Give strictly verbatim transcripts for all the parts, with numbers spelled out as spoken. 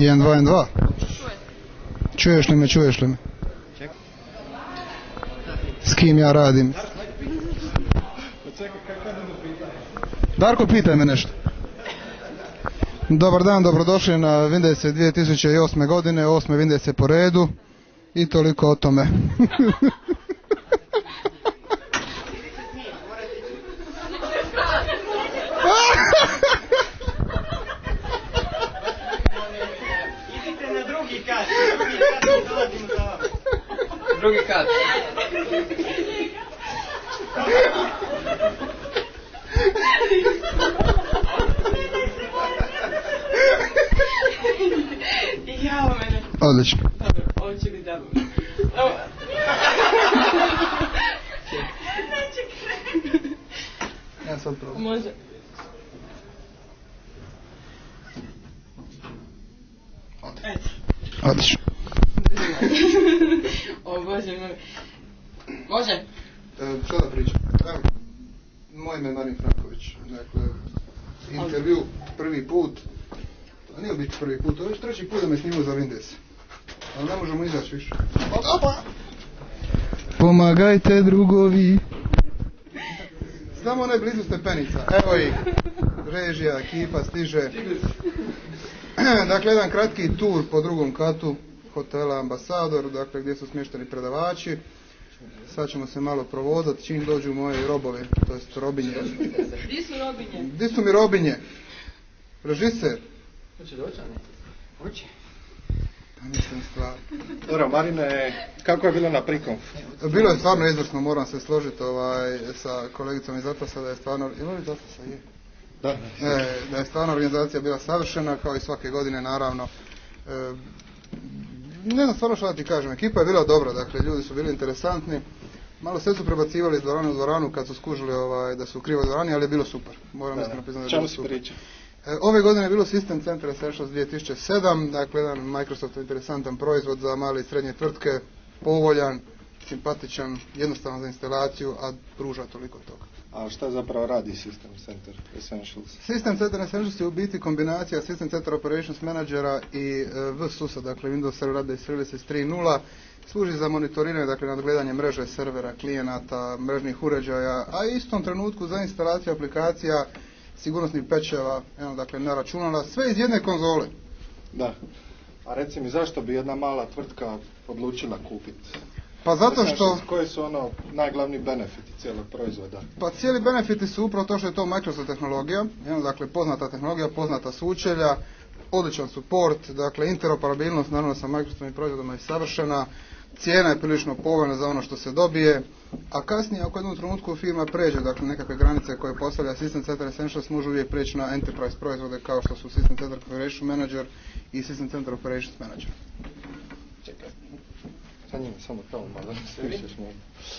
jedan, dva, jedan, dva. Čuješ li me, čuješ li me? S kim ja radim? Darko, pitaj me nešto. Dobar dan, dobrodošli na Windowse dvije tisuće osme godine, osme Windowse po redu i toliko o tome. Idite na drugi kat, drugi kat i dolazimo za vam. Drugi kat. Jao mene. Odlično. Dobro, ovo će biti dobro. Ja sad probam. Može. Eto. Odlično. O Bože moj. Može? E, što da pričam? Evo, moje ime je Marin Franković. Dakle, intervju prvi put. To nije biti prvi put, to je već treći put da me snimu za Windows. Ali ne možemo izaći više. Opa! Pomagajte drugovi. Samo ne blizu stepenica. Evo ih. Režija, ekipa stiže. Dakle, jedan kratki tur po drugom katu hotela Ambasador, dakle gdje su smješteni predavači. Sad ćemo se malo provodati čim dođu moje robove, to jest robinje. Gdje su robinje? Gdje su mi robinje? Režiser. Hoće doći, a ne? Hoće. Pa mislim stvar. Dobro, Marine, kako je bilo na Prikonf? Bilo je stvarno izvrsno, moram se složiti ovaj, sa kolegicom iz Atlasa da je stvarno... Ima li iz Atlasa? Je. Da. E, da je stvarno organizacija bila savršena, kao i svake godine naravno. E, ne znam stvarno što da ti kažem, ekipa je bila dobra, dakle ljudi su bili interesantni. Malo sve su prebacivali iz dvorane u dvoranu kad su skužili ovaj, da su u krivoj dvorani, ali je bilo super. Moram iskreno priznati da je bilo super. Priča? E, ove godine je bilo System Center Essentials dvije tisuće sedam, dakle jedan Microsoft interesantan proizvod za male i srednje tvrtke, povoljan, simpatičan, jednostavan za instalaciju, a pruža toliko toga. A šta zapravo radi System Center Essentials? System Center Essentials je u biti kombinacija System Center Operations Managera i e, V S U S-a, dakle Windows Server Update Services tri nula. Služi za monitoriranje, dakle nadgledanje mreže, servera, klijenata, mrežnih uređaja, a istom trenutku za instalaciju aplikacija, sigurnosnih pečeva, evo, dakle na računala, sve iz jedne konzole. Da. A reci mi, zašto bi jedna mala tvrtka odlučila kupiti? Pa zato što... Koji su ono najglavniji benefiti cijelog proizvoda? Pa cijeli benefiti su upravo to što je to Microsoft tehnologija, evo, dakle poznata tehnologija, poznata sučelja, odličan support, dakle interoperabilnost naravno sa Microsoftovim proizvodima je savršena, cijena je prilično povoljna za ono što se dobije, a kasnije ako jednom trenutku firma pređe, dakle nekakve granice koje postavlja System Center Essentials, može uvijek preći na enterprise proizvode kao što su System Center Operation Manager i System Center Operations Manager. Čekaj, sa njim samo tamo malo se višeš malo.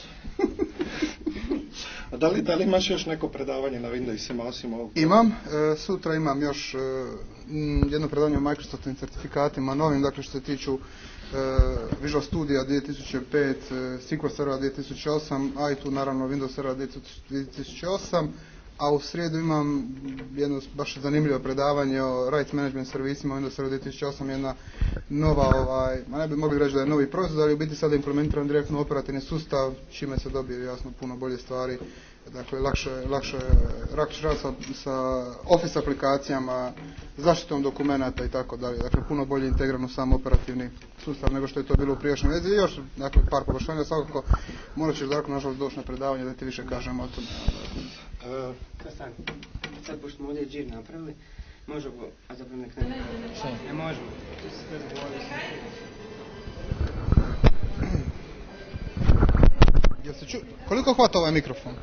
A da li, da li imaš još neko predavanje na Windowsima osim ovog? Imam, e, sutra imam još e, jedno predavanje o Microsoftovim certifikatima novim, dakle što se tiču Uh, Visual Studio dvije tisuće pet, uh, S Q L Server dvije tisuće osam, a i tu naravno Windows Server dvije tisuće osam, a u srijedu imam jedno baš zanimljivo predavanje o Rights Management servisima Windows Server dvije tisuće osam, jedna nova, ovaj, ma ne bi mogli reći da je novi proizvod, ali u biti sada implementiran direktno operativni sustav, čime se dobije jasno puno bolje stvari. Dakle, lakše, lakše, lakše rad sa, sa Office aplikacijama, zaštitom dokumenata i tako dalje. Dakle, puno bolje integran u sam operativni sustav nego što je to bilo u prijašnjoj vezi. I još, dakle, par poboljšanja, svakako morat ćeš, Darko, nažalost, doći na predavanje da ti više kažemo o tome. Uh, sad, pošto smo ovdje džir napravili, možemo, a zapravo nek ne, ne možemo. Jel se ču... Koliko hvata ovaj mikrofon?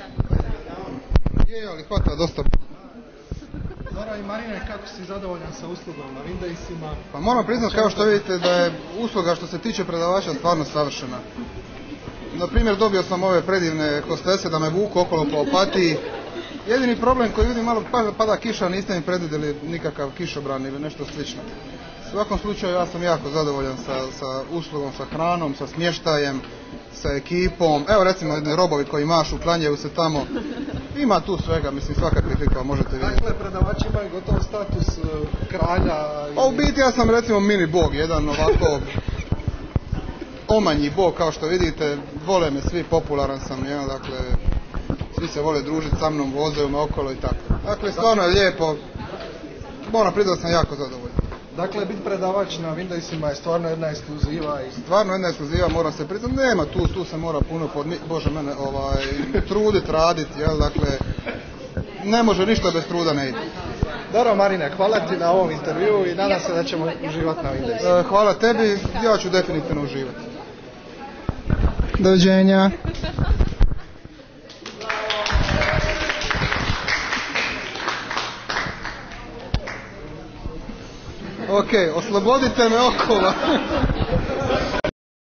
Je, ali hvata dosta. Zora i Marine, kako si zadovoljan sa uslugom na Windowsima? Pa moram priznati, kao što vidite, da je usluga što se tiče predavača stvarno savršena. Na primjer, dobio sam ove predivne hostese da me vuku okolo po Opatiji. Jedini problem koji vidim, malo pada, pada kiša, niste mi predvidjeli nikakav kišobran ili nešto slično. U svakom slučaju ja sam jako zadovoljan sa, sa uslugom, sa hranom, sa smještajem, sa ekipom. Evo recimo jedni robovi koji mašu, klanjaju se tamo. Ima tu svega, mislim svakakvih likova možete vidjeti. Dakle, predavači imaju gotov status kralja. Pa u biti ja sam recimo mini bog, jedan ovako omanji bog, kao što vidite, vole me svi, popularan sam, ja, dakle, svi se vole družiti sa mnom, vozaju me okolo i tako. Dakle, stvarno je lijepo, moram priznati da sam jako zadovoljan. Dakle, biti predavač na Windowsima je stvarno jedna ekskluziva. I... Stvarno jedna ekskluziva, moram se priznati, nema tu, tu se mora puno podni, bože mene, ovaj, trudit, radit, jel, dakle, ne može ništa bez truda, ne ide. Dobro, Marine, hvala ti na ovom intervjuu i nadam se da ćemo uživati na Windowsima. E, hvala tebi, ja ću definitivno uživati. Doviđenja. Ok, oslobodite me okova.